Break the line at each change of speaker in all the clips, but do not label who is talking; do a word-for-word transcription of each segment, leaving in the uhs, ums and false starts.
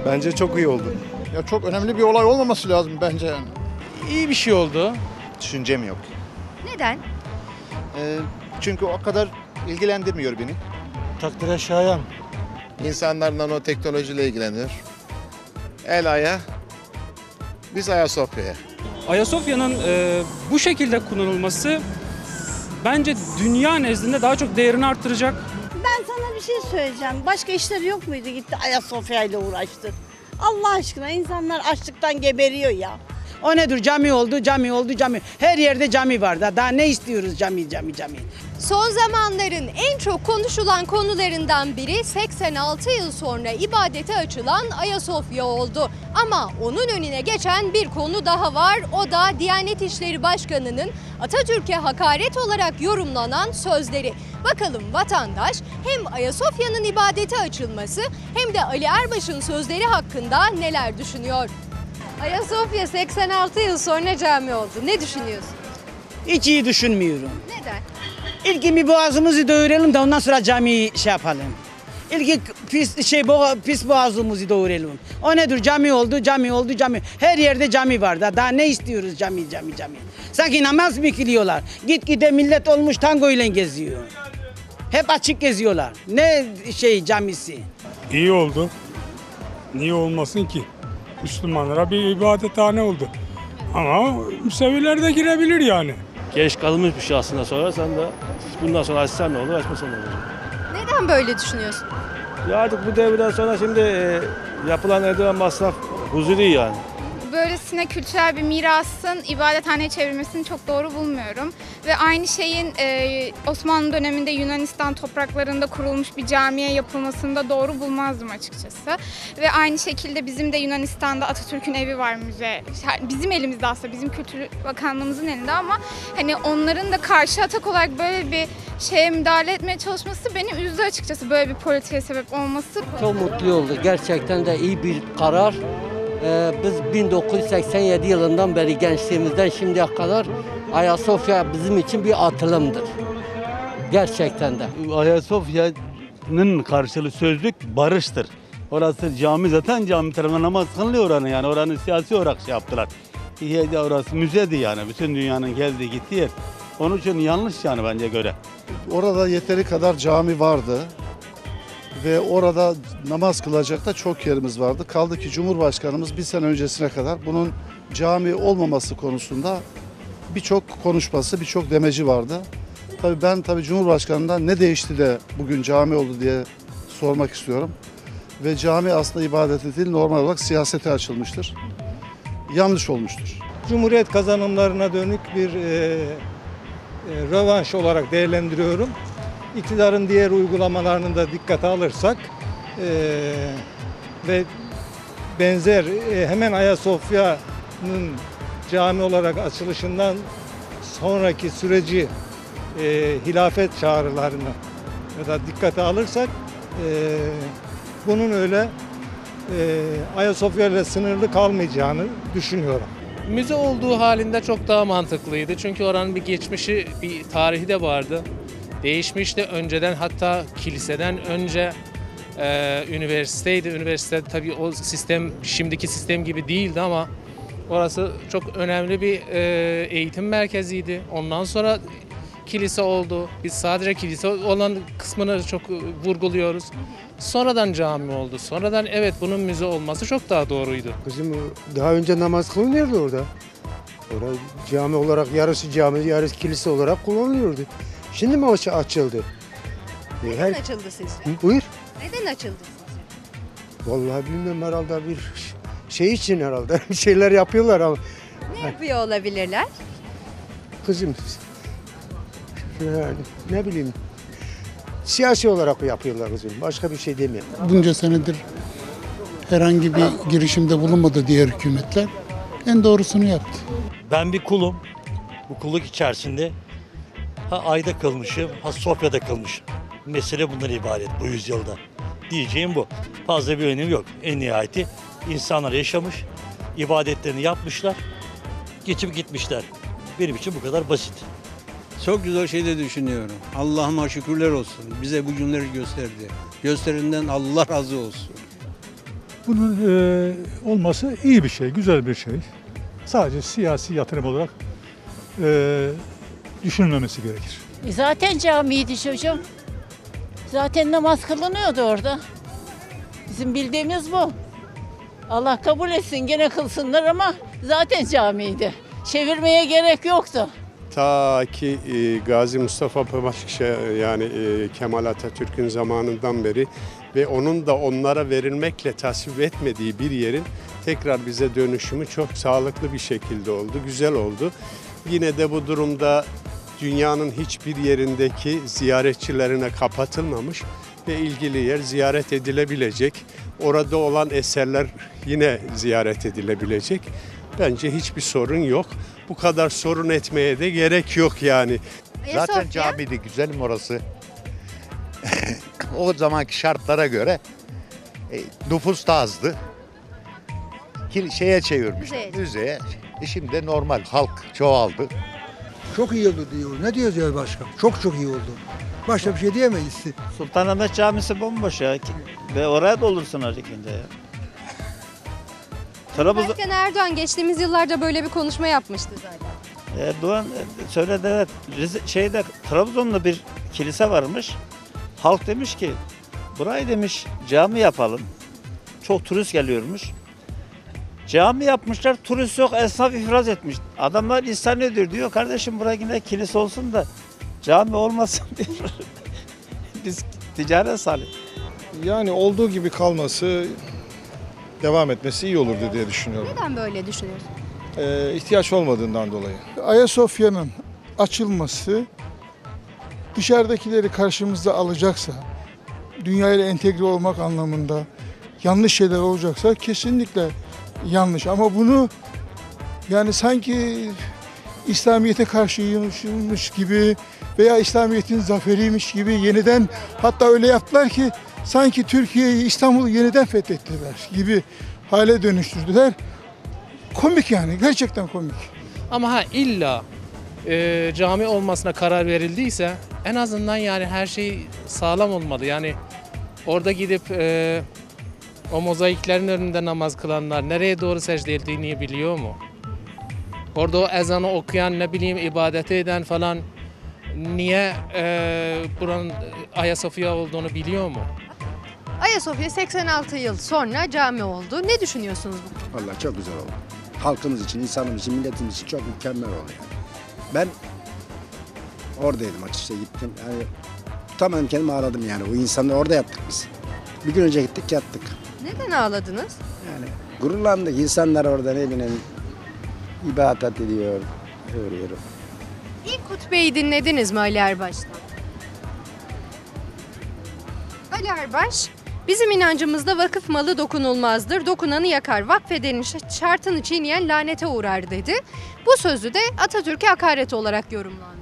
Bence çok iyi oldu.
Ya çok önemli bir olay olmaması lazım bence yani.
İyi bir şey oldu.
Düşüncem yok.
Neden?
Ee, çünkü o kadar ilgilendirmiyor beni.
Takdire şayan.
İnsanlar nanoteknolojiyle ilgileniyor. El aya, biz Ayasofya'ya.
Ayasofya'nın e, bu şekilde kullanılması bence dünya nezdinde daha çok değerini arttıracak.
Ben sana bir şey söyleyeceğim. Başka işleri yok muydu, gitti Ayasofya ile uğraştı. Allah aşkına, insanlar açlıktan geberiyor ya.
O nedir? Cami oldu, cami oldu, cami. Her yerde cami var da. Daha ne istiyoruz cami, cami, cami.
Son zamanların en çok konuşulan konularından biri seksen altı yıl sonra ibadete açılan Ayasofya oldu. Ama onun önüne geçen bir konu daha var. O da Diyanet İşleri Başkanı'nın Atatürk'e hakaret olarak yorumlanan sözleri. Bakalım vatandaş hem Ayasofya'nın ibadete açılması hem de Ali Erbaş'ın sözleri hakkında neler düşünüyor? Ayasofya seksen altı yıl sonra cami oldu. Ne düşünüyorsun?
Hiç iyi düşünmüyorum.
Neden?
İlk bir boğazımızı doyuralım da ondan sonra camiyi şey yapalım. İlk pis şey boğa, pis boğazımızı doyuralım. O nedir? Cami oldu, cami oldu, cami. Her yerde cami var da. Daha ne istiyoruz cami, cami, cami. Sanki namaz mı kılıyorlar? Git gide millet olmuş tango ile geziyor. Hep açık geziyorlar. Ne şey camisi?
İyi oldu. Niye olmasın ki? Müslümanlara bir ibadethane oldu. Ama Müseviler de girebilir yani.
Geç kalınmış bir şey aslında sorarsan da bundan sonra açsan ne olur, açmasan ne olur.
Neden böyle düşünüyorsun?
Ya artık bu devirden sonra şimdi e, yapılan edilen masraf huzuri yani.
Böylesine kültürel bir mirasın ibadethaneye çevirmesini çok doğru bulmuyorum. Ve aynı şeyin e, Osmanlı döneminde Yunanistan topraklarında kurulmuş bir camiye yapılmasını da doğru bulmazdım açıkçası. Ve aynı şekilde bizim de Yunanistan'da Atatürk'ün evi var, müze. Bizim elimizde aslında, bizim Kültür Bakanlığımızın elinde ama hani onların da karşı atak olarak böyle bir şeye müdahale etmeye çalışması beni üzdü açıkçası, böyle bir politiğe sebep olması.
Çok mutlu oldu. Gerçekten de iyi bir karar. Biz bin dokuz yüz seksen yedi yılından beri gençliğimizden şimdiye kadar Ayasofya bizim için bir atılımdır. Gerçekten de.
Ayasofya'nın karşılığı sözlük barıştır. Orası cami, zaten cami tarafından namaz kılınıyor oranın, yani oranın siyasi olarak şey yaptılar. Orası müzedi yani, bütün dünyanın geldiği gittiği yer. Onun için yanlış yani bence göre.
Orada yeteri kadar cami vardı. Ve orada namaz kılacak da çok yerimiz vardı. Kaldı ki Cumhurbaşkanımız bir sene öncesine kadar bunun cami olmaması konusunda birçok konuşması, birçok demeci vardı. Tabii ben tabii Cumhurbaşkanı'ndan ne değişti de bugün cami oldu diye sormak istiyorum. Ve cami aslında ibadeti değil, normal olarak siyasete açılmıştır. Yanlış olmuştur.
Cumhuriyet kazanımlarına dönük bir e, e, rövanş olarak değerlendiriyorum. İktidarın diğer uygulamalarını da dikkate alırsak e, ve benzer e, hemen Ayasofya'nın cami olarak açılışından sonraki süreci e, hilafet çağrılarını ya da dikkate alırsak e, bunun öyle e, Ayasofya ile sınırlı kalmayacağını düşünüyorum.
Müze olduğu halinde çok daha mantıklıydı. Çünkü oranın bir geçmişi, bir tarihi de vardı. Değişmişti önceden, hatta kiliseden önce e, üniversiteydi. Üniversite tabii o sistem şimdiki sistem gibi değildi ama orası çok önemli bir e, eğitim merkeziydi. Ondan sonra kilise oldu. Biz sadece kilise olan kısmını çok vurguluyoruz. Sonradan cami oldu. Sonradan evet bunun müze olması çok daha doğruydu.
Kızım daha önce namaz kılınıyordu orada. Orada cami olarak yarısı cami, yarısı kilise olarak kullanılıyordu. Şimdi mi açıldı?
Neden
Her...
açıldı sizce?
Hı, buyur.
Neden açıldı sizce?
Vallahi bilmiyorum, herhalde bir şey için herhalde bir şeyler yapıyorlar ama.
Ne yapıyor olabilirler?
Kızım yani ne bileyim, siyasi olarak yapıyorlar kızım. Başka bir şey demiyorum.
Bunca senedir herhangi bir girişimde bulunmadı diğer hükümetler. En doğrusunu yaptı.
Ben bir kulum. Bu kulluk içerisinde ha Ay'da kılmışım, ha Sofya'da kılmışım. Mesele bundan ibaret bu yüzyılda. Diyeceğim bu. Fazla bir önemi yok. En nihayeti insanlar yaşamış, ibadetlerini yapmışlar, geçip gitmişler. Benim için bu kadar basit.
Çok güzel şey de düşünüyorum. Allah'ıma şükürler olsun. Bize bu günleri gösterdi. Gösterinden Allah razı olsun.
Bunun e, olması iyi bir şey, güzel bir şey. Sadece siyasi yatırım olarak e, düşünülmemesi gerekir.
Zaten camiydi çocuğum. Zaten namaz kılınıyordu orada. Bizim bildiğimiz bu. Allah kabul etsin, gene kılsınlar ama zaten camiydi. Çevirmeye gerek yoktu.
Ta ki e, Gazi Mustafa Paşa yani e, Kemal Atatürk'ün zamanından beri ve onun da onlara verilmekle tasvip etmediği bir yerin tekrar bize dönüşümü çok sağlıklı bir şekilde oldu, güzel oldu. Yine de bu durumda dünyanın hiçbir yerindeki ziyaretçilerine kapatılmamış ve ilgili yer ziyaret edilebilecek. Orada olan eserler yine ziyaret edilebilecek. Bence hiçbir sorun yok. Bu kadar sorun etmeye de gerek yok yani.
Zaten camiydi, güzelim orası. O zamanki şartlara göre e, nüfus da azdı. Ki- Şeye çevirmişler,
Müzeye.
müzeye. E şimdi de normal halk çoğaldı.
Çok iyi oldu diyor. Ne diyoruz ya başka? Çok çok iyi oldu. Başka bir şey diyemeyiz.
Sultanahmet Camisi bomboş ya. Ve oraya doldursunlar ikinci ya. Trabzon,
Başkan Erdoğan geçtiğimiz yıllarda böyle bir konuşma yapmıştı zaten.
Erdoğan söyledi evet. Rize- Şeyde Trabzon'da bir kilise varmış. Halk demiş ki burayı demiş cami yapalım. Çok turist geliyormuş. Cami yapmışlar, turist yok, esnaf ifraz etmiş. Adamlar insan ediyor diyor, kardeşim buraya yine kilise olsun da cami olmasın diyor. Biz ticaret salih.
Yani olduğu gibi kalması, devam etmesi iyi olurdu diye düşünüyorum.
Neden böyle düşünüyorsun?
Ee, ihtiyaç olmadığından dolayı.
Ayasofya'nın açılması dışarıdakileri karşımızda alacaksa, dünyayla entegre olmak anlamında yanlış şeyler olacaksa kesinlikle yanlış. Ama bunu yani sanki İslamiyet'e karşıymış gibi veya İslamiyet'in zaferiymiş gibi yeniden, hatta öyle yaptılar ki sanki Türkiye'yi, İstanbul'u yeniden fethettiler gibi hale dönüştürdüler. Komik yani, gerçekten komik.
Ama ha illa e, cami olmasına karar verildiyse en azından yani her şey sağlam olmalı. Yani orada gidip e, o mozaiklerin önünde namaz kılanlar nereye doğru secde ettiğini biliyor mu? Orada o ezanı okuyan, ne bileyim ibadeti eden falan niye e, buranın Ayasofya olduğunu biliyor mu?
Ayasofya seksen altı yıl sonra cami oldu. Ne düşünüyorsunuz bu konuda?
Vallahi çok güzel oldu. Halkımız için, insanımız için, milletimiz için çok mükemmel oldu yani. Ben oradaydım açıkçası, gittim. Yani tutamadım kendimi, ağladım yani. O insanla orada yattık biz. Bir gün önce gittik yattık.
Neden ağladınız?
Yani gururlandık. İnsanlar orada ne bileyim ibadet ediyor, görüyor.
İlk hutbeyi dinlediniz mi Ali Erbaş'tan? Ali Erbaş, bizim inancımızda vakıf malı dokunulmazdır, dokunanı yakar, vakfedenin şartını çiğneyen lanete uğrar dedi. Bu sözü de Atatürk'e hakaret olarak yorumlandı.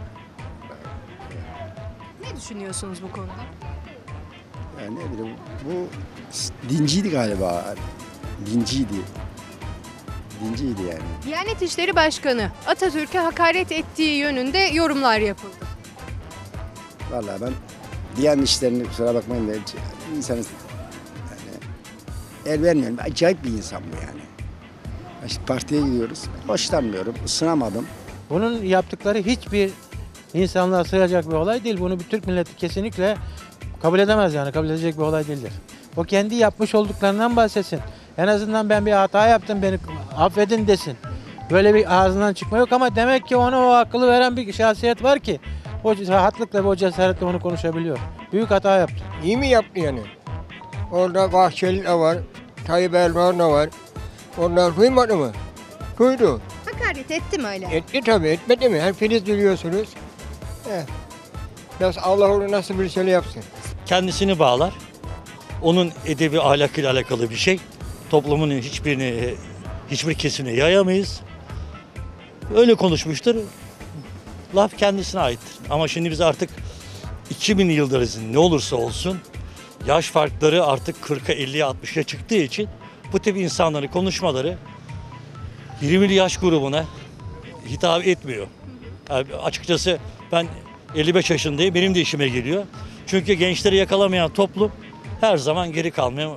Ne düşünüyorsunuz bu konuda?
Yani ne bileyim, bu dinciydi galiba. Dinciydi. Dinciydi yani.
Diyanet İşleri Başkanı Atatürk'e hakaret ettiği yönünde yorumlar yapıldı.
Vallahi ben Diyanet işlerini, kusura bakmayın da insanız yani el vermiyorum. Acayip bir insan bu yani. İşte partiye gidiyoruz. Hoşlanmıyorum, ısınamadım.
Bunun yaptıkları hiçbir insanlığa sığacak bir olay değil. Bunu bir Türk milleti kesinlikle kabul edemez yani. Kabul edecek bir olay değildir. O kendi yapmış olduklarından bahsetsin. En azından ben bir hata yaptım, beni affedin desin. Böyle bir ağzından çıkma yok ama demek ki ona o akıllı veren bir şahsiyet var ki o rahatlıkla ve o cesaretle onu konuşabiliyor. Büyük hata yaptı.
İyi mi yaptı yani? Orada Bahçeli de var, Tayyip Erdoğan da var. Onlar duymadı mı? Duydu.
Hakaret etti mi öyle?
Etti tabii, etmedi mi? Hepiniz biliyorsunuz. Eh. Nasıl Allah onu nasıl bir şey yapsın?
Kendisini bağlar. Onun edebi ahlakıyla alakalı bir şey. Toplumun hiçbirini, hiçbir kesimine yayamayız. Öyle konuşmuştur. Laf kendisine aittir. Ama şimdi biz artık iki bin yıldırız ne olursa olsun yaş farkları artık kırka elliye altmışa çıktığı için bu tip insanların konuşmaları belirli yaş grubuna hitap etmiyor. Yani açıkçası ben elli beş yaşındayım, benim de işime geliyor. Çünkü gençleri yakalamayan toplum her zaman geri kalmaya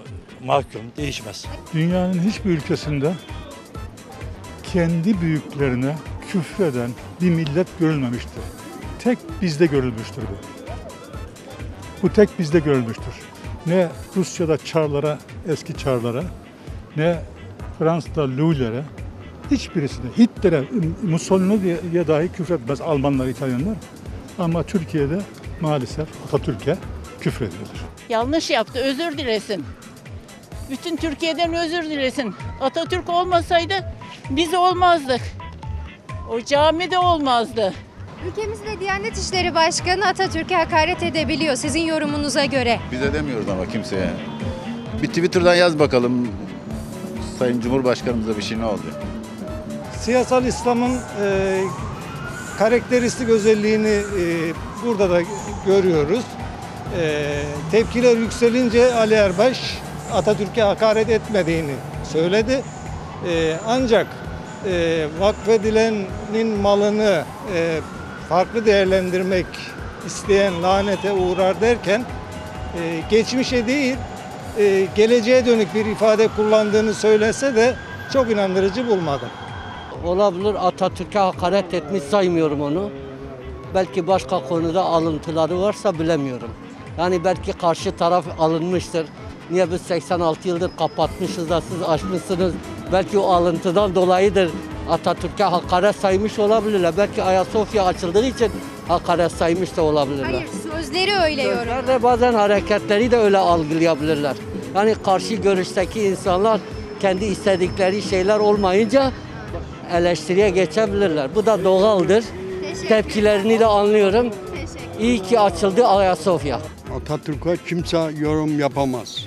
mahkum, değişmez.
Dünyanın hiçbir ülkesinde kendi büyüklerine küfreden bir millet görülmemiştir. Tek bizde görülmüştür bu. Bu tek bizde görülmüştür. Ne Rusya'da Çarlara, eski Çarlara, ne Fransa'da Louis'lere, hiçbirisine, Hitler'e, Mussolini'ye dahi küfretmez Almanlar, İtalyanlar. Ama Türkiye'de maalesef Atatürk'e küfrediyorlar.
Yanlış yaptı, özür dilesin. Bütün Türkiye'den özür dilesin. Atatürk olmasaydı biz olmazdık. O cami de olmazdı.
Ülkemizde Diyanet İşleri Başkanı Atatürk'e hakaret edebiliyor. Sizin yorumunuza göre.
Biz edemiyoruz ama kimseye. Bir Twitter'dan yaz bakalım Sayın Cumhurbaşkanımıza bir şey ne oldu?
Siyasal İslam'ın e, karakteristik özelliğini e, burada da görüyoruz. E, tepkiler yükselince Ali Erbaş Atatürk'e hakaret etmediğini söyledi. E, ancak e, vakfedilenin malını e, farklı değerlendirmek isteyen lanete uğrar derken e, geçmişe değil e, geleceğe dönük bir ifade kullandığını söylese de çok inandırıcı bulmadım.
Olabilir, Atatürk'e hakaret etmiş saymıyorum onu. Belki başka konuda alıntıları varsa bilemiyorum. Yani belki karşı taraf alınmıştır. Niye biz seksen altı yıldır kapatmışız da siz açmışsınız? Belki o alıntıdan dolayıdır Atatürk'e hakaret saymış olabilirler. Belki Ayasofya açıldığı için hakaret saymış da olabilirler.
Hayır, sözleri öyle yorumluyor.
Sözler de bazen hareketleri de öyle algılayabilirler. Yani karşı görüşteki insanlar kendi istedikleri şeyler olmayınca eleştiriye geçebilirler. Bu da doğaldır. Tepkilerini de anlıyorum. İyi ki açıldı Ayasofya.
Atatürk'e kimse yorum yapamaz.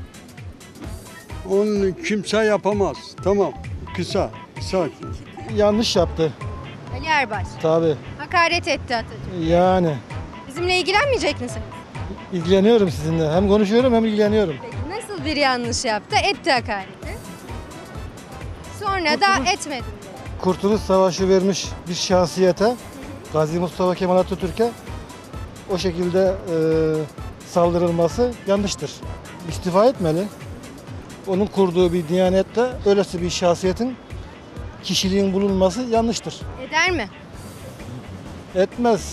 Onu kimse yapamaz. Tamam, kısa, kısa.
Yanlış yaptı.
Ali Erbaş.
Tabii.
Hakaret etti Atatürk.
Yani
Bizimle ilgilenmeyecek misiniz?
ilgileniyorum sizinle. Hem konuşuyorum hem ilgileniyorum.
Peki nasıl bir yanlış yaptı? Etti hakareti. Sonra da etmedi.
Kurtuluş Savaşı vermiş bir şahsiyete, Gazi Mustafa Kemal Atatürk'e o şekilde e, saldırılması yanlıştır. İstifa etmeli. Onun kurduğu bir diyanette öylesi bir şahsiyetin, kişiliğin bulunması yanlıştır.
Eder mi?
Etmez.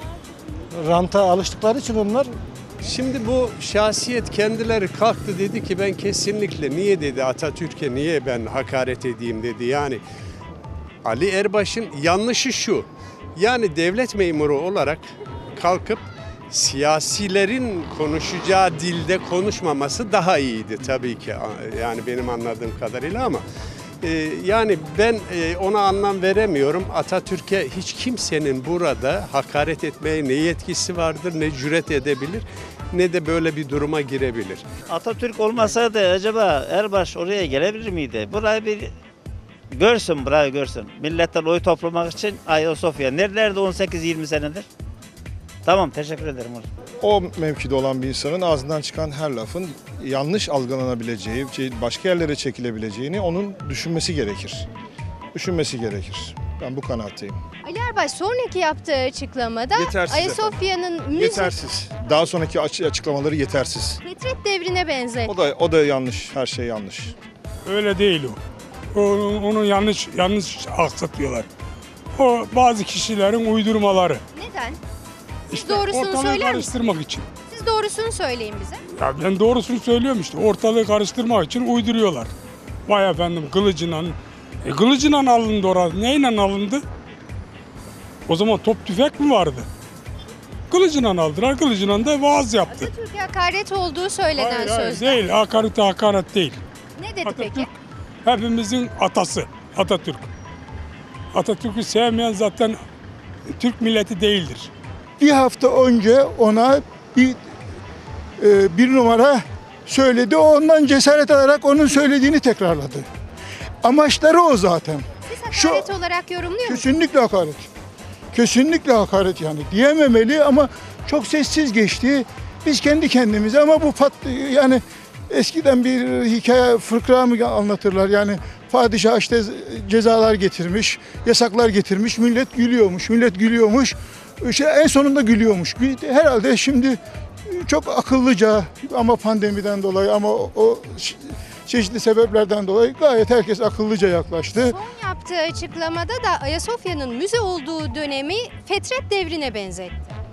Ranta alıştıkları için onlar.
Şimdi bu şahsiyet kendileri kalktı dedi ki ben kesinlikle niye dedi Atatürk'e niye ben hakaret edeyim dedi. Yani Ali Erbaş'ın yanlışı şu. Yani devlet memuru olarak kalkıp siyasilerin konuşacağı dilde konuşmaması daha iyiydi tabii ki. Yani benim anladığım kadarıyla ama e, yani ben e, ona anlam veremiyorum. Atatürk'e hiç kimsenin burada hakaret etmeye ne yetkisi vardır, ne cüret edebilir, ne de böyle bir duruma girebilir.
Atatürk olmasaydı acaba Erbaş oraya gelebilir miydi? Burayı bir görsün, burayı görsün. Milletten oy toplamak için Ayasofya. Nerelerdi on sekiz yirmi senedir? Tamam, teşekkür ederim.
O mevkide olan bir insanın ağzından çıkan her lafın yanlış algılanabileceği, başka yerlere çekilebileceğini onun düşünmesi gerekir. Düşünmesi gerekir. Ben bu kanaatteyim.
Ali Erbaş sonraki yaptığı açıklamada
Yetersiz
Ayasofya'nın müze...
Yetersiz. Daha sonraki açıklamaları yetersiz.
Fetret devrine benzer.
O da o da yanlış. Her şey yanlış.
Öyle değil o. Onu, onu yanlış yanlış aksatıyorlar. O bazı kişilerin uydurmaları.
Neden? Siz
İşte
doğrusunu
ortalığı
söyler misiniz?
karıştırmak için.
Siz doğrusunu söyleyin bize.
Ya ben doğrusunu söylüyorum işte. Ortalığı karıştırmak için uyduruyorlar. Vay efendim kılıcıyla. E kılıcıyla alındı orada. Neyle alındı? O zaman top tüfek mi vardı? Kılıcıyla aldılar. Kılıcıyla da vaaz yaptı.
Atatürk'e hakaret olduğu söylenen
Hayır, hayır,
sözler.
değil. Hakaret hakaret değil.
Ne dedi
Atatürk,
peki?
hepimizin atası Atatürk. Atatürk'ü sevmeyen zaten Türk milleti değildir.
Bir hafta önce ona bir e, bir numara söyledi. O ondan cesaret alarak onun söylediğini tekrarladı. Amaçları o zaten.
Siz hakaret olarak yorumluyor musunuz?
Kesinlikle hakaret. Kesinlikle hakaret yani. Diyememeli ama çok sessiz geçti. Biz kendi kendimize ama bu pat yani eskiden bir hikaye fıkra mı anlatırlar yani padişah işte cezalar getirmiş, yasaklar getirmiş, millet gülüyormuş, millet gülüyormuş. İşte en sonunda gülüyormuş. Herhalde şimdi çok akıllıca ama pandemiden dolayı ama o, o çeşitli sebeplerden dolayı gayet herkes akıllıca yaklaştı.
Son yaptığı açıklamada da Ayasofya'nın müze olduğu dönemi Fetret devrine benzetti.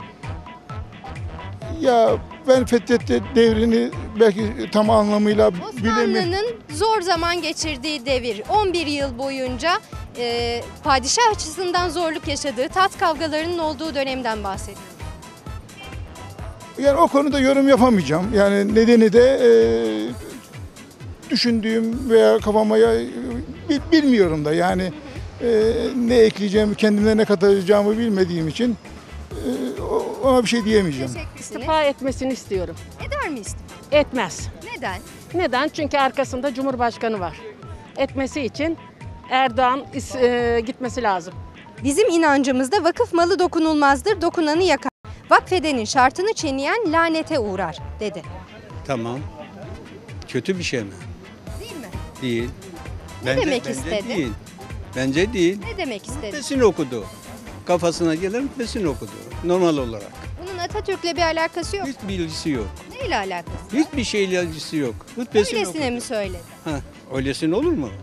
Ya ben Fetret devrini belki tam anlamıyla bilemiyorum.
Osmanlı'nın zor zaman geçirdiği devir, on bir yıl boyunca e, padişah açısından zorluk yaşadığı, tat kavgalarının olduğu dönemden bahsediyor.
Yani o konuda yorum yapamayacağım. Yani nedeni de e, düşündüğüm veya kafama ya, bilmiyorum da yani e, ne ekleyeceğimi, kendimle ne katacağımı bilmediğim için e, ona bir şey diyemeyeceğim.
İstifa etmesini istiyorum.
Eder mi istifa?
Etmez.
Neden?
Neden? Çünkü arkasında Cumhurbaşkanı var. Etmesi için Erdoğan e, gitmesi lazım.
Bizim inancımızda vakıf malı dokunulmazdır, dokunanı yakar. Vakfedenin şartını çiğneyen lanete uğrar dedi.
Tamam. Kötü bir şey mi?
Değil mi?
Değil.
Ne demek
bence
istedi?
Değil. Bence değil.
Ne demek istedi?
Hutbesini okudu. Kafasına gelen hutbesini okudu. Normal olarak.
Bunun Atatürk'le bir alakası yok.
Hiçbir ilgisi yok.
Neyle alakası?
Hiçbir şeyle ilgisi yok. Hutbesini
Öylesine
okudu.
mi söyledi?
Ha, öylesine olur mu?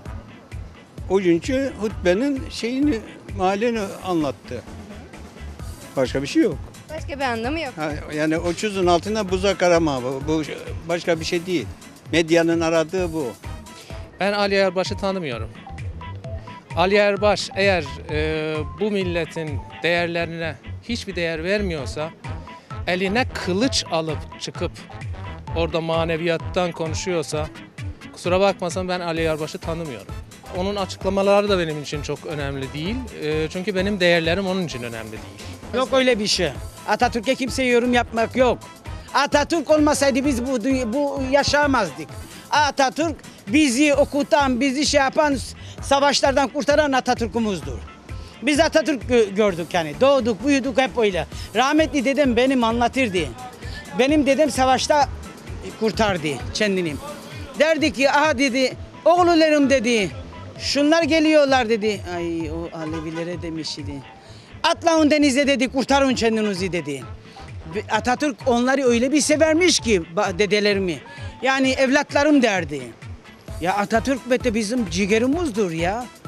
O günkü hutbenin şeyini, mahallini anlattı. Başka bir şey yok.
Başka bir anlamı yok.
Ha, yani o çuzun altında buzak arama. Bu, bu başka bir şey değil. Medyanın aradığı bu.
Ben Ali Erbaş'ı tanımıyorum. Ali Erbaş eğer e, bu milletin değerlerine hiçbir değer vermiyorsa, eline kılıç alıp çıkıp orada maneviyattan konuşuyorsa, kusura bakmasam ben Ali Erbaş'ı tanımıyorum. Onun açıklamaları da benim için çok önemli değil. E, çünkü benim değerlerim onun için önemli değil.
Yok öyle bir şey. Atatürk'e kimseye yorum yapmak yok. Atatürk olmasaydı biz bu, bu yaşayamazdık. Atatürk bizi okutan, bizi şey yapan, savaşlardan kurtaran Atatürk'ümüzdür. Biz Atatürk gördük yani. Doğduk, büyüdük hep öyle. Rahmetli dedem benim anlatırdı. Benim dedem savaşta kurtardı kendini. Derdi ki aha dedi, oğullarım dedi, şunlar geliyorlar dedi. Ay o Alevilere demiş idi. Atlayın denize dedi, kurtarın kendinizi dedi. Atatürk onları öyle bir severmiş ki dedelerimi. Yani evlatlarım derdi. Ya Atatürk de bizim ciğerimizdir ya.